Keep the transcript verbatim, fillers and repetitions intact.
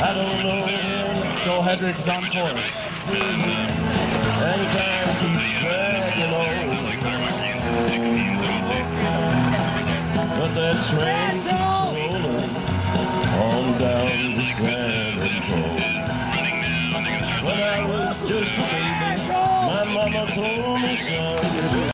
I don't know when. Joel Hedrick's on chorus. And time keeps dragging on. But that train keeps rolling on down the San Antonio. When I was just a baby, my mama told me, son,